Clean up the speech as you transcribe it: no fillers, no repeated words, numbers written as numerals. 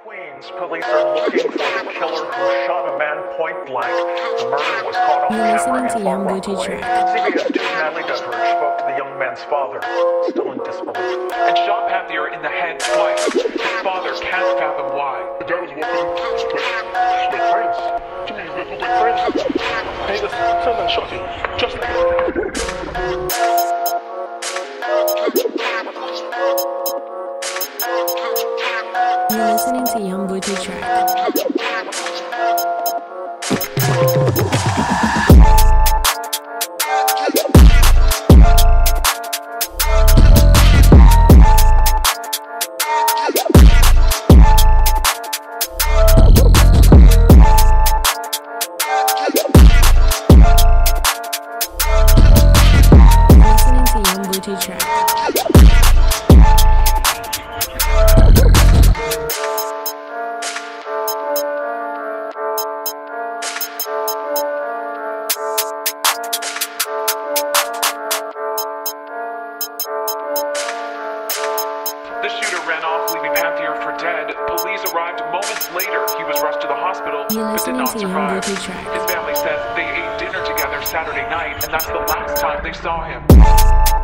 Queens, police are looking for the killer who shot a man point blank. The murder was caught on You're camera listening to in Far YoungBuche Rockaway. track. CBS 2's Natalie Deveridge spoke to the young man's father, still in disbelief. And shot Panther in the head twice. His father can't fathom why. The guy was walking with friends. To me, with friends. And he just turned and shot him. Just like that. You're listening to YoungBuche track. The shooter ran off, leaving Panther for dead. Police arrived moments later. He was rushed to the hospital, but did not survive. His family says they ate dinner together Saturday night, and that's the last time they saw him.